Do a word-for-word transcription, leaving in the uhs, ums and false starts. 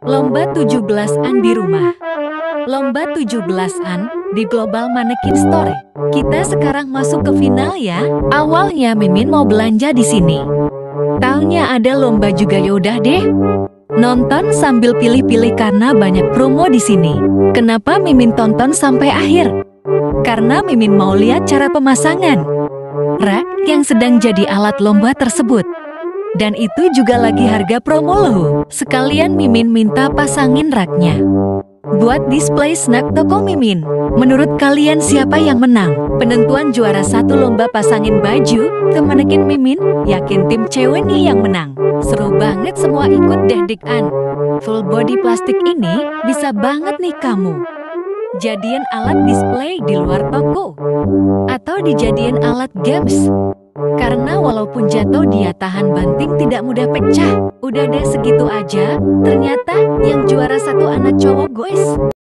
Lomba tujuh belasan di rumah. Lomba tujuh belasan di Global Mannequin Store. Kita sekarang masuk ke final ya. Awalnya Mimin mau belanja di sini. Taunya ada lomba juga, yaudah deh. Nonton sambil pilih-pilih karena banyak promo di sini. Kenapa Mimin tonton sampai akhir? Karena Mimin mau lihat cara pemasangan rak yang sedang jadi alat lomba tersebut. Dan itu juga lagi harga promo loh. Sekalian Mimin minta pasangin raknya buat display snack toko Mimin. Menurut kalian siapa yang menang? Penentuan juara satu lomba pasangin baju ke manekin Mimin, yakin tim cewek nih yang menang. Seru banget, semua ikut deh dik-an. Full body plastik ini bisa banget nih kamu jadiin alat display di luar toko atau dijadiin alat games. Karena walaupun jatuh dia tahan banting, tidak mudah pecah. Udah deh segitu aja. Ternyata yang juara satu anak cowok guys.